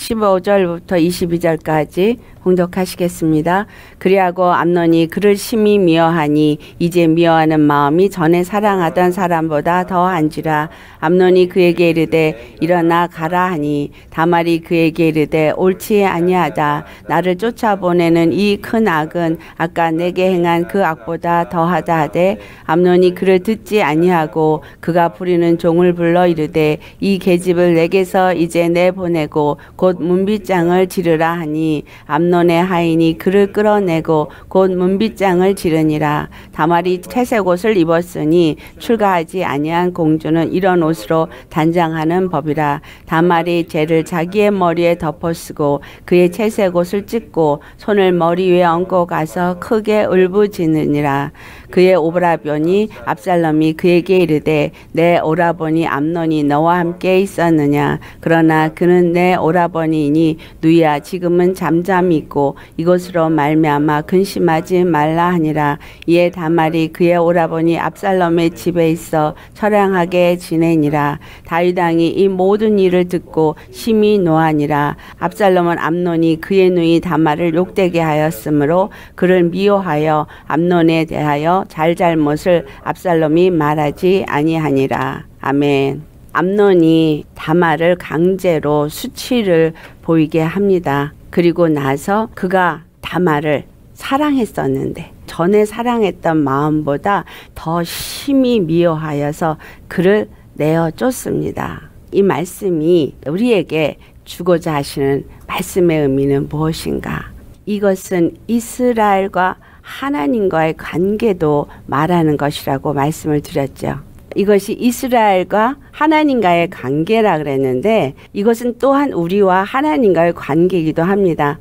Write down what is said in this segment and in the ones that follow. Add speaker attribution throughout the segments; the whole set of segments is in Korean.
Speaker 1: 15절부터 22절까지 봉독하시겠습니다. 그리하고 암논이 그를 심히 미워하니 이제 미워하는 마음이 전에 사랑하던 사람보다 더한지라. 암논이 그에게 이르되 일어나 가라 하니 다말이 그에게 이르되 옳지 아니하다. 나를 쫓아보내는 이 큰 악은 아까 내게 행한 그 악보다 더하다 하되 암논이 그를 듣지 아니하고 그가 부리는 종을 불러 이르되 이 계집을 내게서 이제 내보내고 곧 문빗장을 지르라 하니 암논의 하인이 그를 끌어내고 곧 문빗장을 지르니라. 다말이 채색 옷을 입었으니 출가하지 아니한 공주는 이런 옷으로 단장하는 법이라. 다말이 재를 자기의 머리에 덮어쓰고 그의 채색 옷을 찢고 손을 머리 위에 얹고 가서 크게 울부짖느니라. 그의 오라버니 압살롬이 그에게 이르되 내 오라버니 암논이 너와 함께 있었느냐. 그러나 그는 내 오라버니이니 누이야 지금은 잠잠히 있고 이것으로 말미암아 근심하지 말라 하니라. 이에 다말이 그의 오라버니 압살롬의 집에 있어 처량하게 지내니라. 다윗 왕이 이 모든 일을 듣고 심히 노하니라. 압살롬은 암논이 그의 누이 다말을 욕되게 하였으므로 그를 미워하여 암논에 대하여 잘잘못을 압살롬이 말하지 아니하니라. 아멘. 암논이 다말을 강제로 수치를 보이게 합니다. 그리고 나서 그가 다말을 사랑했었는데 전에 사랑했던 마음보다 더 심히 미워하여서 그를 내어 쫓습니다. 이 말씀이 우리에게 주고자 하시는 말씀의 의미는 무엇인가? 이것은 이스라엘과 하나님과의 관계도 말하는 것이라고 말씀을 드렸죠. 이것이 이스라엘과 하나님과의 관계라 그랬는데 이것은 또한 우리와 하나님과의 관계이기도 합니다.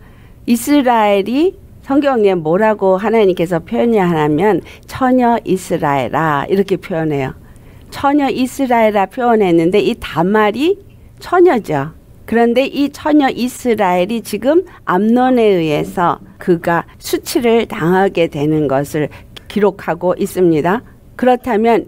Speaker 1: 이스라엘이 성경에 뭐라고 하나님께서 표현하냐면 처녀 이스라엘아 이렇게 표현해요. 처녀 이스라엘아 표현했는데 이 다말이 처녀죠. 그런데 이 처녀 이스라엘이 지금 암논에 의해서 그가 수치를 당하게 되는 것을 기록하고 있습니다. 그렇다면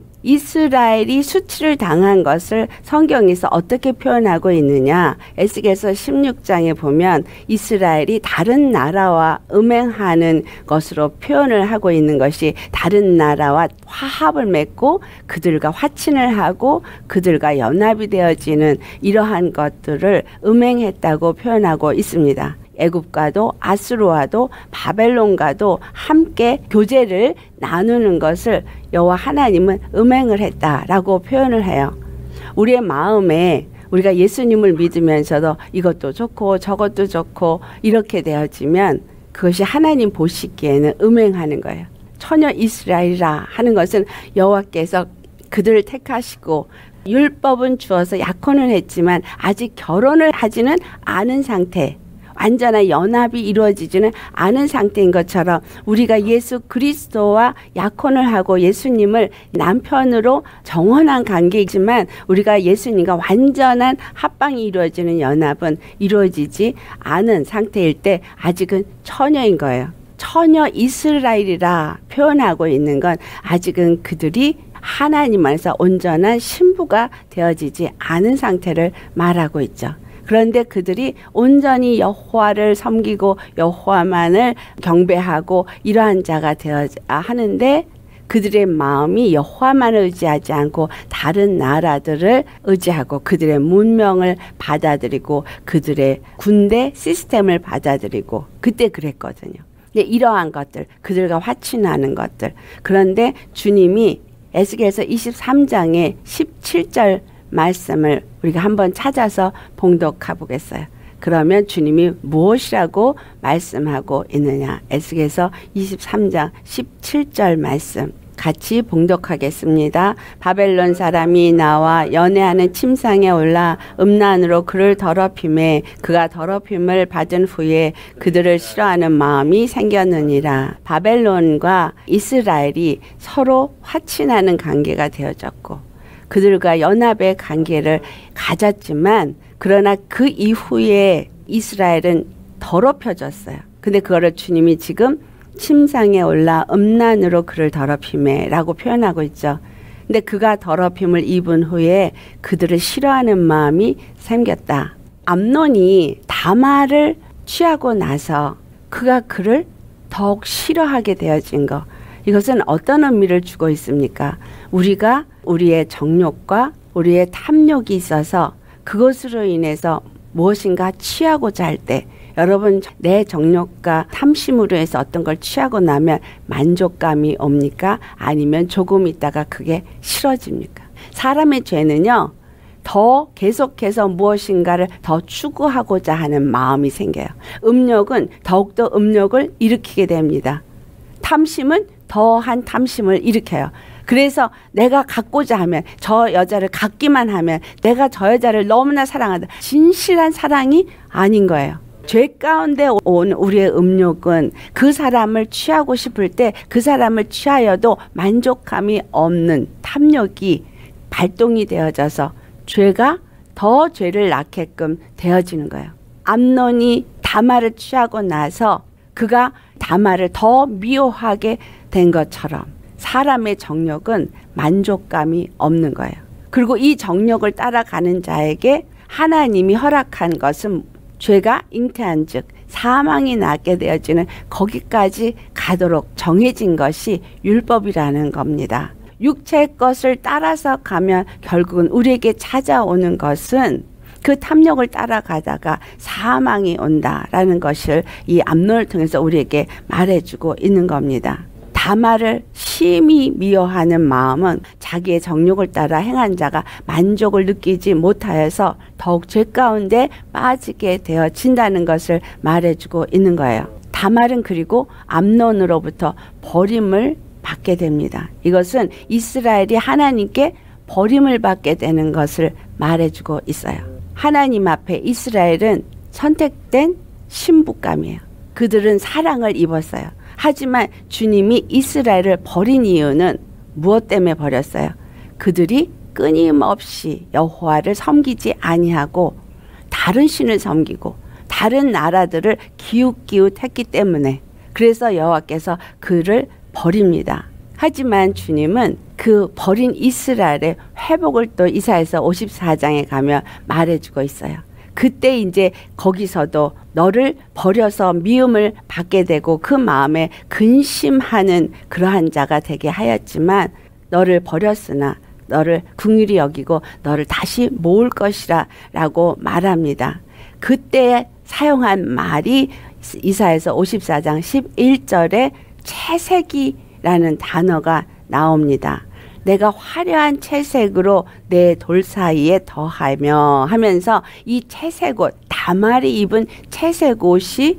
Speaker 1: 이스라엘이 수치를 당한 것을 성경에서 어떻게 표현하고 있느냐? 에스겔서 16장에 보면 이스라엘이 다른 나라와 음행하는 것으로 표현을 하고 있는 것이 다른 나라와 화합을 맺고 그들과 화친을 하고 그들과 연합이 되어지는 이러한 것들을 음행했다고 표현하고 있습니다. 애굽과도 아수르와도 바벨론과도 함께 교제를 나누는 것을 여호와 하나님은 음행을 했다라고 표현을 해요. 우리의 마음에 우리가 예수님을 믿으면서도 이것도 좋고 저것도 좋고 이렇게 되어지면 그것이 하나님 보시기에는 음행하는 거예요. 처녀 이스라엘이라 하는 것은 여호와께서 그들을 택하시고 율법은 주어서 약혼을 했지만 아직 결혼을 하지는 않은 상태, 완전한 연합이 이루어지지는 않은 상태인 것처럼 우리가 예수 그리스도와 약혼을 하고 예수님을 남편으로 정원한 관계이지만 우리가 예수님과 완전한 합방이 이루어지는 연합은 이루어지지 않은 상태일 때 아직은 처녀인 거예요. 처녀 이스라엘이라 표현하고 있는 건 아직은 그들이 하나님 안에서 온전한 신부가 되어지지 않은 상태를 말하고 있죠. 그런데 그들이 온전히 여호와를 섬기고 여호와만을 경배하고 이러한 자가 되어야 하는데 그들의 마음이 여호와만을 의지하지 않고 다른 나라들을 의지하고 그들의 문명을 받아들이고 그들의 군대 시스템을 받아들이고 그때 그랬거든요. 근데 이러한 것들, 그들과 화친하는 것들. 그런데 주님이 에스겔서 23장의 17절 말씀을 우리가 한번 찾아서 봉독해 보겠어요. 그러면 주님이 무엇이라고 말씀하고 있느냐. 에스겔서 23장 17절 말씀 같이 봉독하겠습니다. 바벨론 사람이 나와 연애하는 침상에 올라 음란으로 그를 더럽힘에 그가 더럽힘을 받은 후에 그들을 싫어하는 마음이 생겼느니라. 바벨론과 이스라엘이 서로 화친하는 관계가 되어졌고 그들과 연합의 관계를 가졌지만 그러나 그 이후에 이스라엘은 더럽혀졌어요. 근데 그거를 주님이 지금 침상에 올라 음란으로 그를 더럽힘에 라고 표현하고 있죠. 근데 그가 더럽힘을 입은 후에 그들을 싫어하는 마음이 생겼다. 암논이 다말을 취하고 나서 그가 그를 더욱 싫어하게 되어진 것. 이것은 어떤 의미를 주고 있습니까? 우리가 우리의 정욕과 우리의 탐욕이 있어서 그것으로 인해서 무엇인가 취하고자 할 때, 여러분 내 정욕과 탐심으로 해서 어떤 걸 취하고 나면 만족감이 옵니까? 아니면 조금 있다가 그게 싫어집니까? 사람의 죄는요, 더 계속해서 무엇인가를 더 추구하고자 하는 마음이 생겨요. 음욕은 더욱더 음욕을 일으키게 됩니다. 탐심은 더한 탐심을 일으켜요. 그래서 내가 갖고자 하면, 저 여자를 갖기만 하면 내가 저 여자를 너무나 사랑한다. 진실한 사랑이 아닌 거예요. 죄 가운데 온 우리의 음욕은 그 사람을 취하고 싶을 때 그 사람을 취하여도 만족감이 없는 탐욕이 발동이 되어져서 죄가 더 죄를 낳게끔 되어지는 거예요. 암논이 다말을 취하고 나서 그가 다말을 더 미워하게 된 것처럼 사람의 정욕은 만족감이 없는 거예요. 그리고 이 정욕을 따라가는 자에게 하나님이 허락한 것은 죄가 잉태한 즉 사망이 낳게 되어지는 거기까지 가도록 정해진 것이 율법이라는 겁니다. 육체의 것을 따라서 가면 결국은 우리에게 찾아오는 것은 그 탐욕을 따라가다가 사망이 온다라는 것을 이 암논을 통해서 우리에게 말해주고 있는 겁니다. 다말을 심히 미워하는 마음은 자기의 정욕을 따라 행한 자가 만족을 느끼지 못하여서 더욱 죄 가운데 빠지게 되어진다는 것을 말해주고 있는 거예요. 다말은 그리고 암논으로부터 버림을 받게 됩니다. 이것은 이스라엘이 하나님께 버림을 받게 되는 것을 말해주고 있어요. 하나님 앞에 이스라엘은 선택된 신부감이에요. 그들은 사랑을 입었어요. 하지만 주님이 이스라엘을 버린 이유는 무엇 때문에 버렸어요? 그들이 끊임없이 여호와를 섬기지 아니하고 다른 신을 섬기고 다른 나라들을 기웃기웃했기 때문에, 그래서 여호와께서 그를 버립니다. 하지만 주님은 그 버린 이스라엘의 회복을 또 이사야서 54장에 가면 말해주고 있어요. 그때 이제 거기서도 너를 버려서 미움을 받게 되고 그 마음에 근심하는 그러한 자가 되게 하였지만 너를 버렸으나 너를 긍휼히 여기고 너를 다시 모을 것이라 라고 말합니다. 그때 사용한 말이 이사야서 54장 11절에 채색이라는 단어가 나옵니다. 내가 화려한 채색으로 내 돌 사이에 더하며 하면서 이 채색옷, 다말이 입은 채색옷이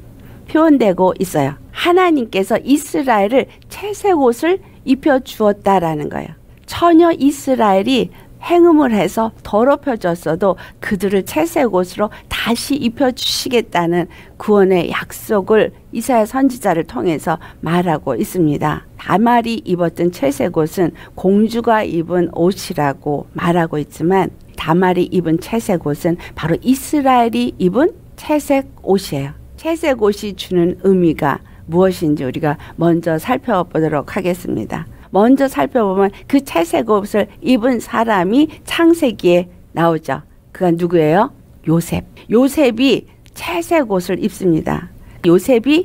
Speaker 1: 표현되고 있어요. 하나님께서 이스라엘을 채색옷을 입혀주었다라는 거예요. 처녀 이스라엘이 행음을 해서 더럽혀졌어도 그들을 채색옷으로 다시 입혀주시겠다는 구원의 약속을 이사야 선지자를 통해서 말하고 있습니다. 다말이 입었던 채색옷은 공주가 입은 옷이라고 말하고 있지만 다말이 입은 채색옷은 바로 이스라엘이 입은 채색옷이에요. 채색옷이 주는 의미가 무엇인지 우리가 먼저 살펴보도록 하겠습니다. 먼저 살펴보면 그 채색옷을 입은 사람이 창세기에 나오죠. 그가 누구예요? 요셉. 요셉이 채색옷을 입습니다. 요셉이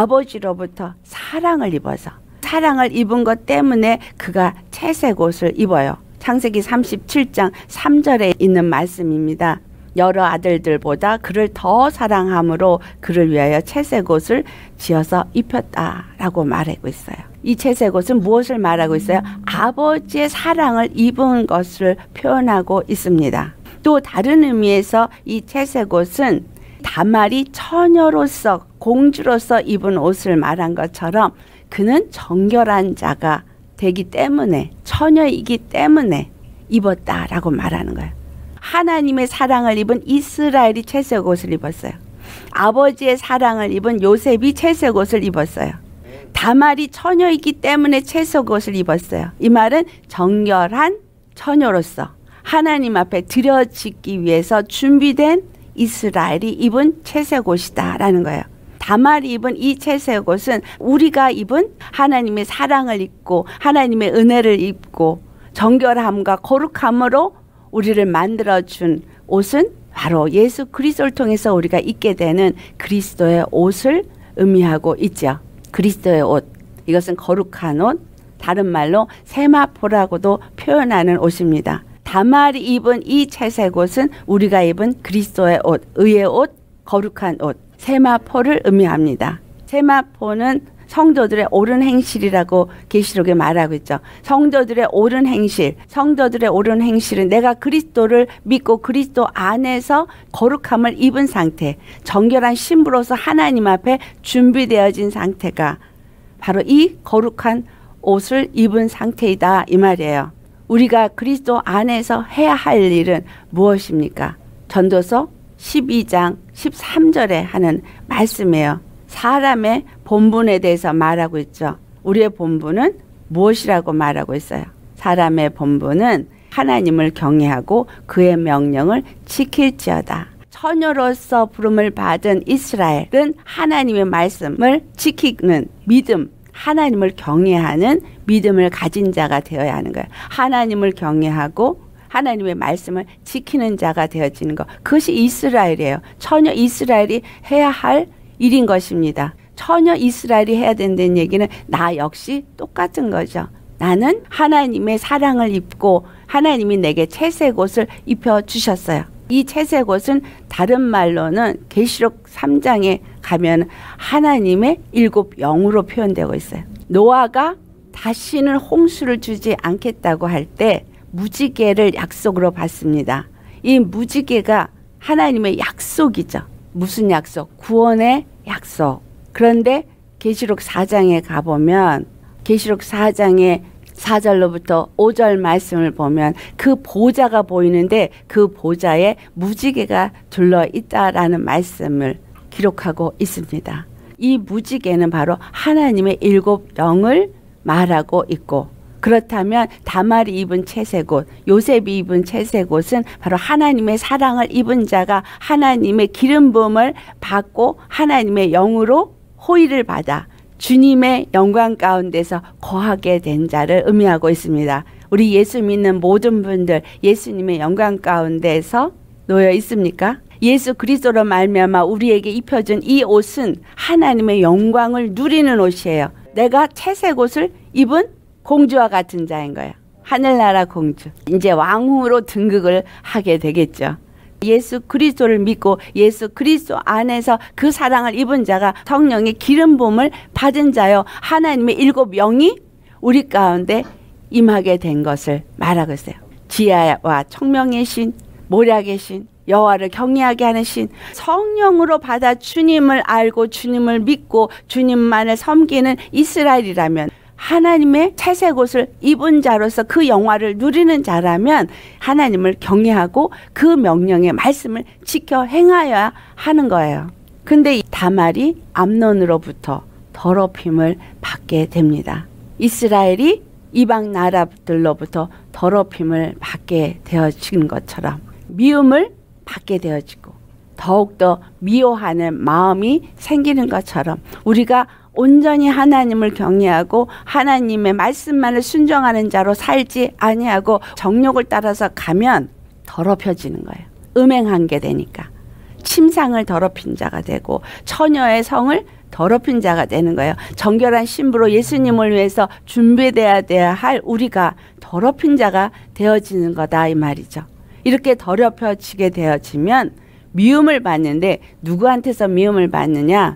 Speaker 1: 아버지로부터 사랑을 입어서, 사랑을 입은 것 때문에 그가 채색옷을 입어요. 창세기 37장 3절에 있는 말씀입니다. 여러 아들들보다 그를 더 사랑함으로 그를 위하여 채색옷을 지어서 입혔다라고 말하고 있어요. 이 채색옷은 무엇을 말하고 있어요? 아버지의 사랑을 입은 것을 표현하고 있습니다. 또 다른 의미에서 이 채색옷은 다말이 처녀로서, 공주로서 입은 옷을 말한 것처럼 그는 정결한 자가 되기 때문에, 처녀이기 때문에 입었다라고 말하는 거예요. 하나님의 사랑을 입은 이스라엘이 채색옷을 입었어요. 아버지의 사랑을 입은 요셉이 채색옷을 입었어요. 다말이 처녀이기 때문에 채색옷을 입었어요. 이 말은 정결한 처녀로서 하나님 앞에 드려지기 위해서 준비된 이스라엘이 입은 채색옷이다라는 거예요. 다말이 입은 이 채색옷은 우리가 입은 하나님의 사랑을 입고 하나님의 은혜를 입고 정결함과 거룩함으로 우리를 만들어준 옷은 바로 예수 그리스도를 통해서 우리가 입게 되는 그리스도의 옷을 의미하고 있죠. 그리스도의 옷, 이것은 거룩한 옷, 다른 말로 세마포라고도 표현하는 옷입니다. 다말이 입은 이 채색 옷은 우리가 입은 그리스도의 옷, 의의 옷, 거룩한 옷, 세마포를 의미합니다. 세마포는 성도들의 옳은 행실이라고 계시록에 말하고 있죠. 성도들의 옳은 행실, 성도들의 옳은 행실은 내가 그리스도를 믿고 그리스도 안에서 거룩함을 입은 상태, 정결한 신부로서 하나님 앞에 준비되어진 상태가 바로 이 거룩한 옷을 입은 상태이다 이 말이에요. 우리가 그리스도 안에서 해야 할 일은 무엇입니까? 전도서 12장 13절에 하는 말씀이에요. 사람의 본분에 대해서 말하고 있죠. 우리의 본분은 무엇이라고 말하고 있어요? 사람의 본분은 하나님을 경외하고 그의 명령을 지킬지어다. 처녀로서 부름을 받은 이스라엘은 하나님의 말씀을 지키는 믿음, 하나님을 경외하는 믿음을 가진 자가 되어야 하는 거예요. 하나님을 경외하고 하나님의 말씀을 지키는 자가 되어지는 것. 그것이 이스라엘이에요. 처녀 이스라엘이 해야 할 일인 것입니다. 처녀 이스라엘이 해야 된다는 얘기는 나 역시 똑같은 거죠. 나는 하나님의 사랑을 입고 하나님이 내게 채색 옷을 입혀주셨어요. 이 채색 옷은 다른 말로는 계시록 3장에 가면 하나님의 7영으로 표현되고 있어요. 노아가 다시는 홍수를 주지 않겠다고 할 때 무지개를 약속으로 받습니다. 이 무지개가 하나님의 약속이죠. 무슨 약속? 구원의 약속. 그런데 계시록 4장에 가보면 계시록 4장의 4절로부터 5절 말씀을 보면 그 보좌가 보이는데 그 보좌에 무지개가 둘러 있다라는 말씀을 기록하고 있습니다. 이 무지개는 바로 하나님의 7영을 말하고 있고, 그렇다면 다말이 입은 채색 옷, 요셉이 입은 채색 옷은 바로 하나님의 사랑을 입은 자가 하나님의 기름 부음을 받고 하나님의 영으로 호의를 받아 주님의 영광 가운데서 거하게 된 자를 의미하고 있습니다. 우리 예수 믿는 모든 분들 예수님의 영광 가운데서 놓여 있습니까? 예수 그리스도로 말미암아 우리에게 입혀준 이 옷은 하나님의 영광을 누리는 옷이에요. 내가 채색 옷을 입은 공주와 같은 자인 거예요. 하늘나라 공주. 이제 왕후로 등극을 하게 되겠죠. 예수 그리스도를 믿고 예수 그리스도 안에서 그 사랑을 입은 자가 성령의 기름 부음을 받은 자요. 하나님의 7영이 우리 가운데 임하게 된 것을 말하고 있어요. 지혜와 청명의 신, 모략의 신, 여호와를 경외하게 하는 신, 성령으로 받아 주님을 알고 주님을 믿고 주님만을 섬기는 이스라엘이라면, 하나님의 채색 옷을 입은 자로서 그 영화를 누리는 자라면 하나님을 경외하고 그 명령의 말씀을 지켜 행하여야 하는 거예요. 근데 다말이 암논으로부터 더럽힘을 받게 됩니다. 이스라엘이 이방 나라들로부터 더럽힘을 받게 되어진 것처럼 미움을 받게 되어지고 더욱더 미워하는 마음이 생기는 것처럼 우리가 온전히 하나님을 경외하고 하나님의 말씀만을 순종하는 자로 살지 아니하고 정욕을 따라서 가면 더럽혀지는 거예요. 음행한 게 되니까 침상을 더럽힌 자가 되고 처녀의 성을 더럽힌 자가 되는 거예요. 정결한 신부로 예수님을 위해서 준비되어야 할 우리가 더럽힌 자가 되어지는 거다 이 말이죠. 이렇게 더럽혀지게 되어지면 미움을 받는데 누구한테서 미움을 받느냐?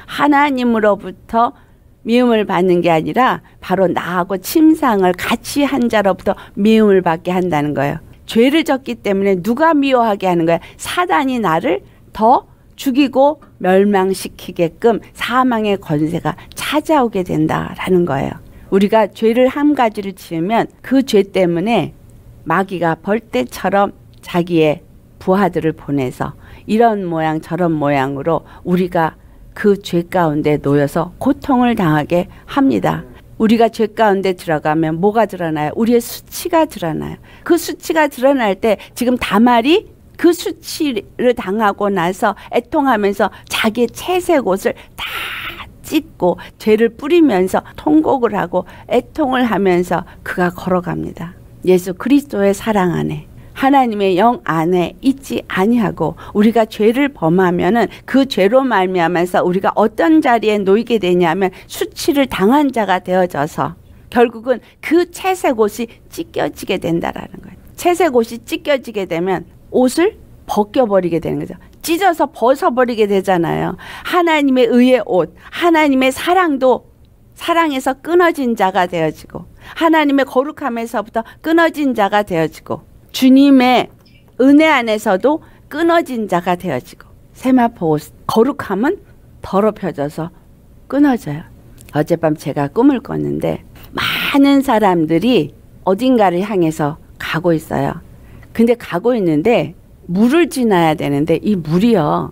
Speaker 1: 하나님으로부터 미움을 받는 게 아니라 바로 나하고 침상을 같이 한 자로부터 미움을 받게 한다는 거예요. 죄를 졌기 때문에 누가 미워하게 하는 거야? 사단이 나를 더 죽이고 멸망시키게끔 사망의 권세가 찾아오게 된다라는 거예요. 우리가 죄를 한 가지를 지으면 그 죄 때문에 마귀가 벌떼처럼 자기의 부하들을 보내서 이런 모양 저런 모양으로 우리가 그 죄 가운데 놓여서 고통을 당하게 합니다. 우리가 죄 가운데 들어가면 뭐가 드러나요? 우리의 수치가 드러나요. 그 수치가 드러날 때 지금 다말이 그 수치를 당하고 나서 애통하면서 자기의 채색 옷을 다 찢고 죄를 뿌리면서 통곡을 하고 애통을 하면서 그가 걸어갑니다. 예수 그리스도의 사랑 안에 하나님의 영 안에 있지 아니하고 우리가 죄를 범하면은 그 죄로 말미암아서 우리가 어떤 자리에 놓이게 되냐면 수치를 당한 자가 되어져서 결국은 그 채색 옷이 찢겨지게 된다라는 거예요. 채색 옷이 찢겨지게 되면 옷을 벗겨버리게 되는 거죠. 찢어서 벗어버리게 되잖아요. 하나님의 의의 옷, 하나님의 사랑도 사랑에서 끊어진 자가 되어지고 하나님의 거룩함에서부터 끊어진 자가 되어지고 주님의 은혜 안에서도 끊어진 자가 되어지고 세마포 옷, 거룩함은 더럽혀져서 끊어져요. 어젯밤 제가 꿈을 꿨는데 많은 사람들이 어딘가를 향해서 가고 있어요. 근데 가고 있는데 물을 지나야 되는데 이 물이요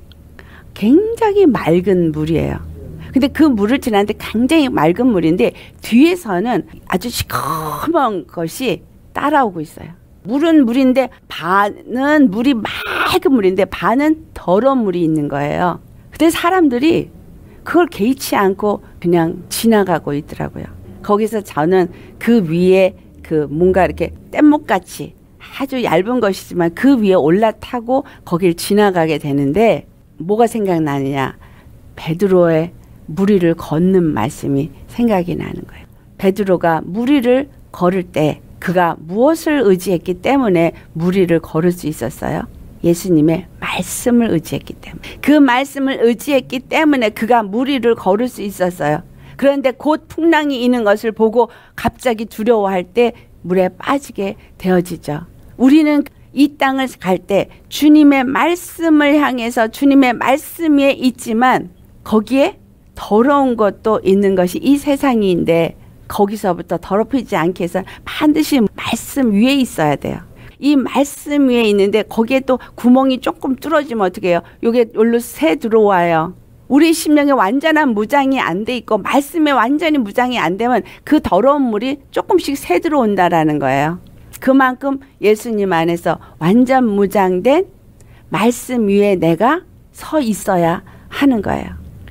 Speaker 1: 굉장히 맑은 물이에요. 근데 그 물을 지나는데 굉장히 맑은 물인데 뒤에서는 아주 시커먼 것이 따라오고 있어요. 물은 물인데 반은 물이 맑은 물인데 반은 더러운 물이 있는 거예요. 근데 사람들이 그걸 개의치 않고 그냥 지나가고 있더라고요. 거기서 저는 그 위에 그 뭔가 이렇게 뗏목같이 아주 얇은 것이지만 그 위에 올라타고 거길 지나가게 되는데 뭐가 생각나느냐. 베드로의 무리를 걷는 말씀이 생각이 나는 거예요. 베드로가 무리를 걸을 때 그가 무엇을 의지했기 때문에 무리를 걸을 수 있었어요? 예수님의 말씀을 의지했기 때문에. 그 말씀을 의지했기 때문에 그가 무리를 걸을 수 있었어요. 그런데 곧 풍랑이 있는 것을 보고 갑자기 두려워할 때 물에 빠지게 되어지죠. 우리는 이 땅을 갈 때 주님의 말씀을 향해서 주님의 말씀 위에 있지만 거기에 더러운 것도 있는 것이 이 세상인데 거기서부터 더럽히지 않게 해서 반드시 말씀 위에 있어야 돼요. 이 말씀 위에 있는데 거기에 또 구멍이 조금 뚫어지면 어떻게 해요? 요게 여기로 새 들어와요. 우리 심령에 완전한 무장이 안 돼 있고 말씀에 완전히 무장이 안 되면 그 더러운 물이 조금씩 새 들어온다라는 거예요. 그만큼 예수님 안에서 완전 무장된 말씀 위에 내가 서 있어야 하는 거예요.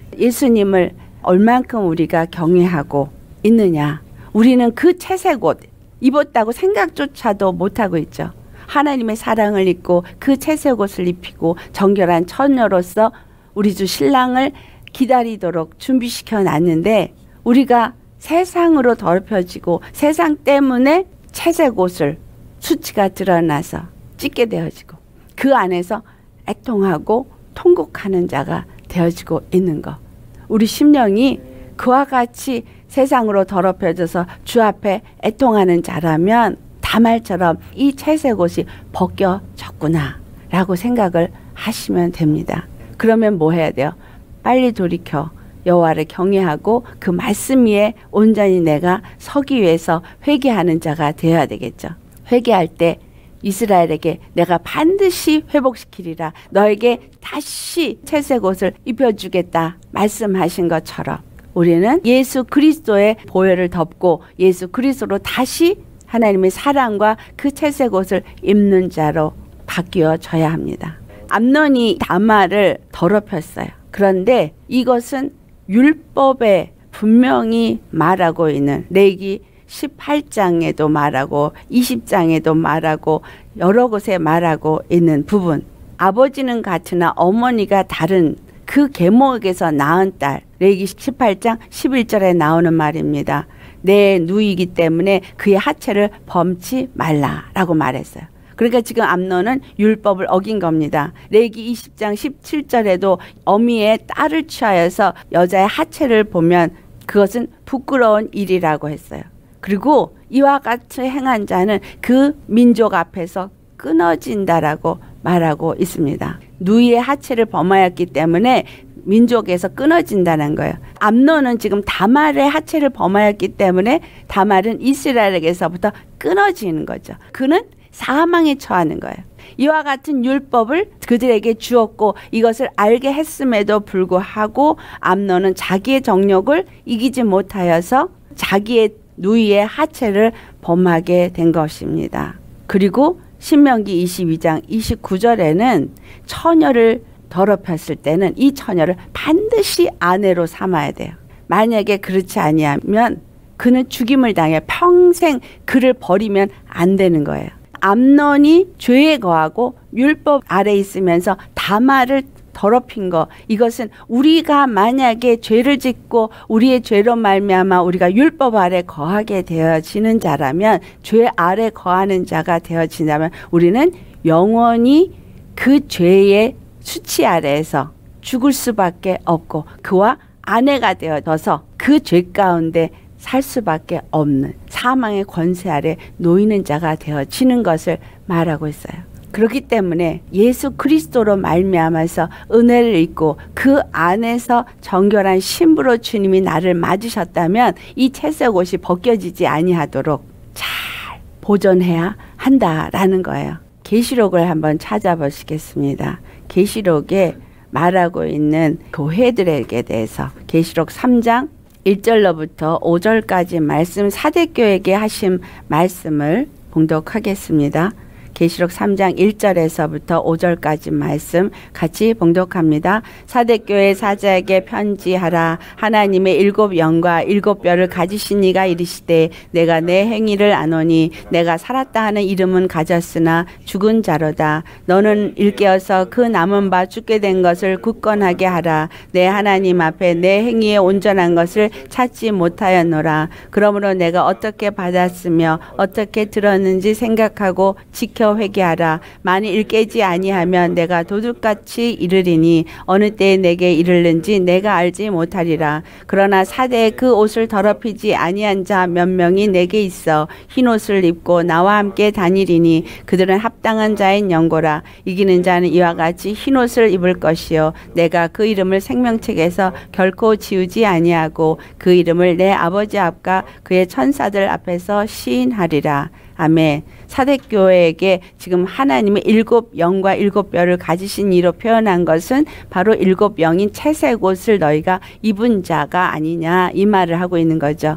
Speaker 1: 예수님을 얼만큼 우리가 경외하고 있느냐. 우리는 그 채색 옷 입었다고 생각조차도 못하고 있죠. 하나님의 사랑을 입고 그 채색 옷을 입히고 정결한 처녀로서 우리 주 신랑을 기다리도록 준비시켜 놨는데 우리가 세상으로 더럽혀지고 세상 때문에 채색 옷을 수치가 드러나서 찢게 되어지고 그 안에서 애통하고 통곡하는 자가 되어지고 있는 것. 우리 심령이 그와 같이 세상으로 더럽혀져서 주 앞에 애통하는 자라면 다말처럼 이 채색 옷이 벗겨졌구나 라고 생각을 하시면 됩니다. 그러면 뭐 해야 돼요? 빨리 돌이켜 여호와를 경외하고 그 말씀 위에 온전히 내가 서기 위해서 회개하는 자가 되어야 되겠죠. 회개할 때 이스라엘에게 내가 반드시 회복시키리라 너에게 다시 채색 옷을 입혀주겠다 말씀하신 것처럼 우리는 예수 그리스도의 보혈을 덮고 예수 그리스도로 다시 하나님의 사랑과 그 채색 옷을 입는 자로 바뀌어져야 합니다. 암논이 다말을 더럽혔어요. 그런데 이것은 율법에 분명히 말하고 있는 레위기 18장에도 말하고 20장에도 말하고 여러 곳에 말하고 있는 부분. 아버지는 같으나 어머니가 다른 그 계목에서 낳은 딸. 레위기 18장 11절에 나오는 말입니다. 내 누이기 때문에 그의 하체를 범치 말라라고 말했어요. 그러니까 지금 암논은 율법을 어긴 겁니다. 레위기 20장 17절에도 어미의 딸을 취하여서 여자의 하체를 보면 그것은 부끄러운 일이라고 했어요. 그리고 이와 같이 행한 자는 그 민족 앞에서 끊어진다라고 말하고 있습니다. 누이의 하체를 범하였기 때문에 민족에서 끊어진다는 거예요. 암논은 지금 다말의 하체를 범하였기 때문에 다말은 이스라엘에게서부터 끊어지는 거죠. 그는 사망에 처하는 거예요. 이와 같은 율법을 그들에게 주었고 이것을 알게 했음에도 불구하고 암논은 자기의 정욕을 이기지 못하여서 자기의 누이의 하체를 범하게 된 것입니다. 그리고 신명기 22장 29절에는 처녀를 더럽혔을 때는 이 처녀를 반드시 아내로 삼아야 돼요. 만약에 그렇지 아니하면 그는 죽임을 당해 평생 그를 버리면 안 되는 거예요. 암논이 죄에 거하고 율법 아래 있으면서 다말을 더럽힌 거, 이것은 우리가 만약에 죄를 짓고 우리의 죄로 말미암아 우리가 율법 아래 거하게 되어지는 자라면, 죄 아래 거하는 자가 되어진다면 우리는 영원히 그 죄의 수치 아래에서 죽을 수밖에 없고 그와 아내가 되어져서 그 죄 가운데 살 수밖에 없는 사망의 권세 아래 놓이는 자가 되어지는 것을 말하고 있어요. 그렇기 때문에 예수 그리스도로 말미암아서 은혜를 입고 그 안에서 정결한 신부로 주님이 나를 맞으셨다면 이 채색 옷이 벗겨지지 아니하도록 잘 보존해야 한다라는 거예요. 계시록을 한번 찾아보시겠습니다. 계시록에 말하고 있는 교회들에게 대해서 계시록 3장 1절로부터 5절까지 말씀, 사대교회에게 하신 말씀을 봉독하겠습니다. 계시록 3장 1절에서부터 5절까지 말씀 같이 봉독합니다. 사대교회 사자에게 편지하라. 하나님의 7 영과 7 뼈를 가지신 이가 이르시되 내가 내 행위를 아노니 내가 살았다 하는 이름은 가졌으나 죽은 자로다. 너는 일깨어서 그 남은 바 죽게 된 것을 굳건하게 하라. 내 하나님 앞에 내 행위에 온전한 것을 찾지 못하였노라. 그러므로 내가 어떻게 받았으며 어떻게 들었는지 생각하고 지켜 회개하라. 만일 일깨지 아니하면 내가 도둑같이 이르리니 어느 때에 내게 이르는지 내가 알지 못하리라. 그러나 사대에 그 옷을 더럽히지 아니한 자 몇 명이 내게 있어 흰 옷을 입고 나와 함께 다니리니 그들은 합당한 자인 연고라. 이기는 자는 이와 같이 흰 옷을 입을 것이요 내가 그 이름을 생명책에서 결코 지우지 아니하고 그 이름을 내 아버지 앞과 그의 천사들 앞에서 시인하리라. 아멘. 사대교회에게 지금 하나님의 7 영과 7 뼈를 가지신 이로 표현한 것은 바로 7 영인 채색 옷을 너희가 입은 자가 아니냐, 이 말을 하고 있는 거죠.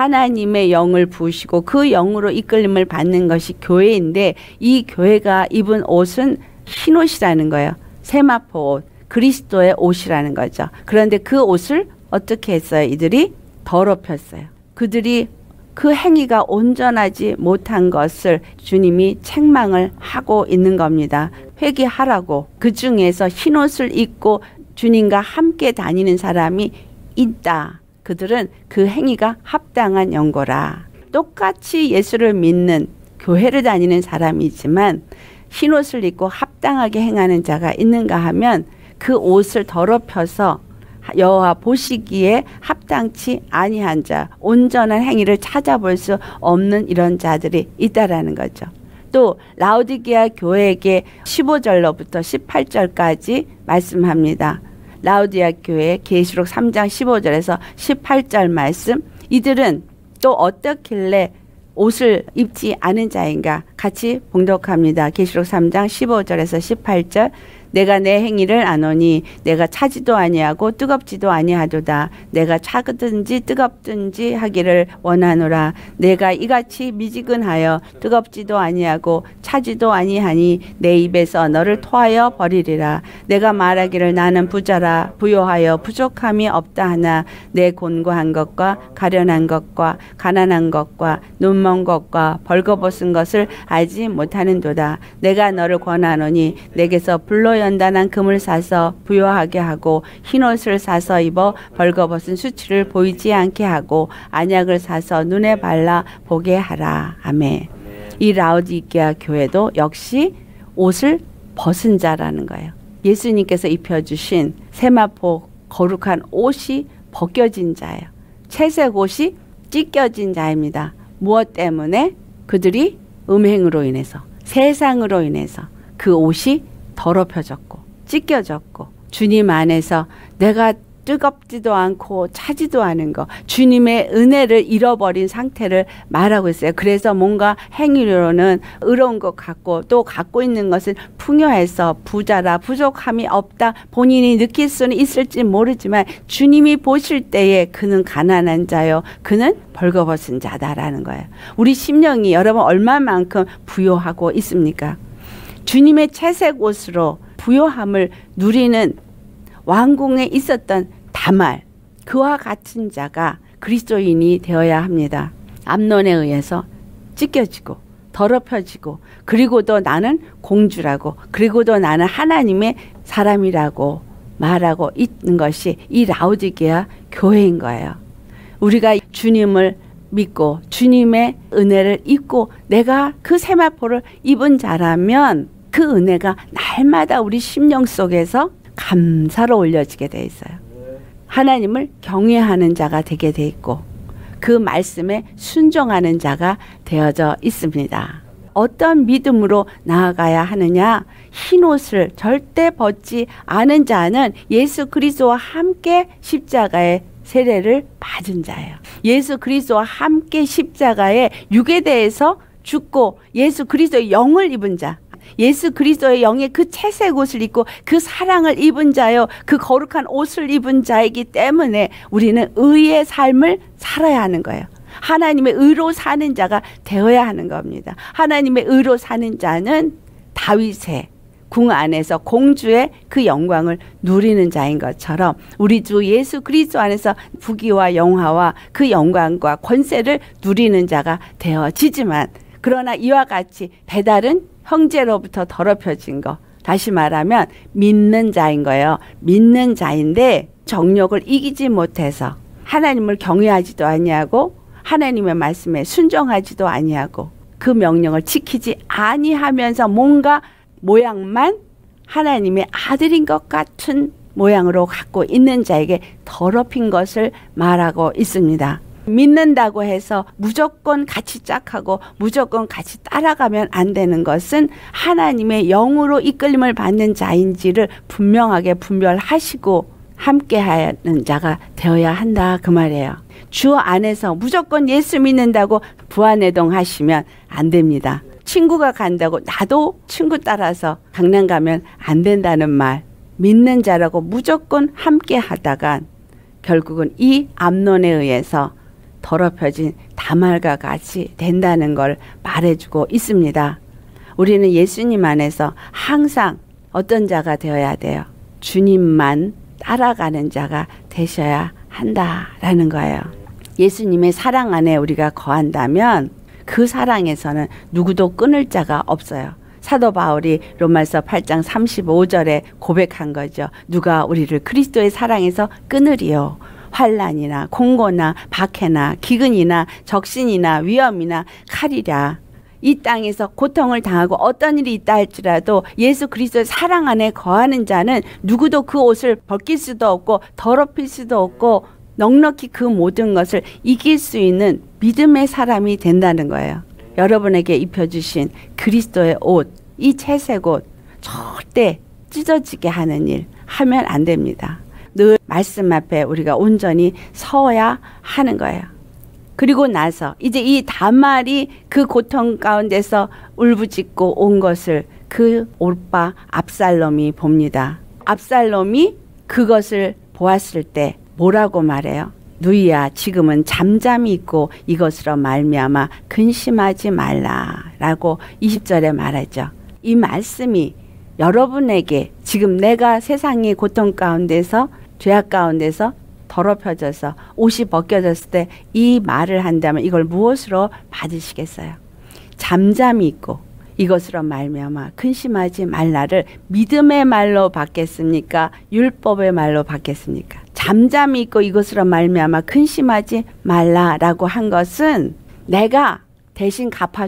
Speaker 1: 하나님의 영을 부으시고 그 영으로 이끌림을 받는 것이 교회인데 이 교회가 입은 옷은 흰 옷이라는 거예요. 세마포 옷, 그리스도의 옷이라는 거죠. 그런데 그 옷을 어떻게 했어요? 이들이 더럽혔어요. 그들이 그 행위가 온전하지 못한 것을 주님이 책망을 하고 있는 겁니다. 회개하라고. 그 중에서 흰옷을 입고 주님과 함께 다니는 사람이 있다. 그들은 그 행위가 합당한 연고라. 똑같이 예수를 믿는 교회를 다니는 사람이지만 흰옷을 입고 합당하게 행하는 자가 있는가 하면 그 옷을 더럽혀서 여호와 보시기에 합당치 아니한 자, 온전한 행위를 찾아볼 수 없는 이런 자들이 있다라는 거죠. 또 라오디게아 교회에게 15절로부터 18절까지 말씀합니다. 라오디게아 교회 계시록 3장 15절에서 18절 말씀, 이들은 또 어떻길래 옷을 입지 않은 자인가 같이 봉독합니다. 계시록 3장 15절에서 18절. 내가 내 행위를 아노니 내가 차지도 아니하고 뜨겁지도 아니하도다. 내가 차든지 뜨겁든지 하기를 원하노라. 내가 이같이 미지근하여 뜨겁지도 아니하고 차지도 아니하니 내 입에서 너를 토하여 버리리라. 내가 말하기를 나는 부자라 부요하여 부족함이 없다 하나 내 곤고한 것과 가련한 것과 가난한 것과 눈먼 것과 벌거벗은 것을 알지 못하는도다. 내가 너를 권하노니 내게서 불로 연단한 금을 사서 부요하게 하고 흰옷을 사서 입어 벌거벗은 수치를 보이지 않게 하고 안약을 사서 눈에 발라 보게 하라. 아멘. 이 라오디게아 교회도 역시 옷을 벗은 자라는 거예요. 예수님께서 입혀주신 세마포 거룩한 옷이 벗겨진 자예요. 채색 옷이 찢겨진 자입니다. 무엇 때문에? 그들이 음행으로 인해서, 세상으로 인해서 그 옷이 더럽혀졌고 찢겨졌고 주님 안에서 내가 뜨겁지도 않고 차지도 않은 거, 주님의 은혜를 잃어버린 상태를 말하고 있어요. 그래서 뭔가 행위로는 의로운 것 같고 또 갖고 있는 것은 풍요해서 부자라 부족함이 없다 본인이 느낄 수는 있을지 모르지만 주님이 보실 때에 그는 가난한 자요 그는 벌거벗은 자다라는 거예요. 우리 심령이 여러분 얼마만큼 부요하고 있습니까? 주님의 채색 옷으로 부요함을 누리는 왕궁에 있었던 다말, 그와 같은 자가 그리스도인이 되어야 합니다. 암논에 의해서 찢겨지고 더럽혀지고, 그리고도 나는 공주라고, 그리고도 나는 하나님의 사람이라고 말하고 있는 것이 이 라오디게아 교회인 거예요. 우리가 주님을 믿고 주님의 은혜를 입고 내가 그 세마포를 입은 자라면 그 은혜가 날마다 우리 심령 속에서 감사로 올려지게 돼 있어요. 하나님을 경외하는 자가 되게 돼 있고 그 말씀에 순종하는 자가 되어져 있습니다. 어떤 믿음으로 나아가야 하느냐? 흰 옷을 절대 벗지 않은 자는 예수 그리스도와 함께 십자가의 세례를 받은 자예요. 예수 그리스도와 함께 십자가의 육에 대해서 죽고 예수 그리스도의 영을 입은 자, 예수 그리스도의 영의 그 채색 옷을 입고 그 사랑을 입은 자요, 그 거룩한 옷을 입은 자이기 때문에 우리는 의의 삶을 살아야 하는 거예요. 하나님의 의로 사는 자가 되어야 하는 겁니다. 하나님의 의로 사는 자는 다윗의 궁 안에서 공주의 그 영광을 누리는 자인 것처럼 우리 주 예수 그리스도 안에서 부귀와 영화와 그 영광과 권세를 누리는 자가 되어지지만, 그러나 이와 같이 배달은 형제로부터 더럽혀진 거, 다시 말하면 믿는 자인 거예요. 믿는 자인데 정욕을 이기지 못해서 하나님을 경외하지도 아니하고 하나님의 말씀에 순종하지도 아니하고 그 명령을 지키지 아니하면서 뭔가 모양만 하나님의 아들인 것 같은 모양으로 갖고 있는 자에게 더럽힌 것을 말하고 있습니다. 믿는다고 해서 무조건 같이 짝하고 무조건 같이 따라가면 안 되는 것은 하나님의 영으로 이끌림을 받는 자인지를 분명하게 분별하시고 함께하는 자가 되어야 한다 그 말이에요. 주 안에서 무조건 예수 믿는다고 부안해동 하시면 안 됩니다. 친구가 간다고 나도 친구 따라서 강남 가면 안 된다는 말, 믿는 자라고 무조건 함께 하다가 결국은 이 암논에 의해서 더럽혀진 다말과 같이 된다는 걸 말해주고 있습니다. 우리는 예수님 안에서 항상 어떤 자가 되어야 돼요? 주님만 따라가는 자가 되셔야 한다라는 거예요. 예수님의 사랑 안에 우리가 거한다면 그 사랑에서는 누구도 끊을 자가 없어요. 사도 바울이 로마서 8장 35절에 고백한 거죠. 누가 우리를 그리스도의 사랑에서 끊으리요? 환난이나 공고나 박해나 기근이나 적신이나 위험이나 칼이랴. 이 땅에서 고통을 당하고 어떤 일이 있다 할지라도 예수 그리스도의 사랑 안에 거하는 자는 누구도 그 옷을 벗길 수도 없고 더럽힐 수도 없고 넉넉히 그 모든 것을 이길 수 있는 믿음의 사람이 된다는 거예요. 여러분에게 입혀주신 그리스도의 옷, 이 채색 옷 절대 찢어지게 하는 일 하면 안 됩니다. 늘 말씀 앞에 우리가 온전히 서야 하는 거예요. 그리고 나서 이제 이 다말이 그 고통 가운데서 울부짖고 온 것을 그 오빠 압살롬이 봅니다. 압살롬이 그것을 보았을 때 뭐라고 말해요? 누이야, 지금은 잠잠히 있고 이것으로 말미암아 근심하지 말라라고 20절에 말하죠. 이 말씀이 여러분에게 지금 내가 세상의 고통 가운데서 죄악 가운데서 더럽혀져서 옷이 벗겨졌을 때 이 말을 한다면 이걸 무엇으로 받으시겠어요? 잠잠히 있고 이것으로 말미암아 근심하지 말라를 믿음의 말로 받겠습니까? 율법의 말로 받겠습니까? 잠잠히 있고 이것으로 말미암아 근심하지 말라라고 한 것은 내가 대신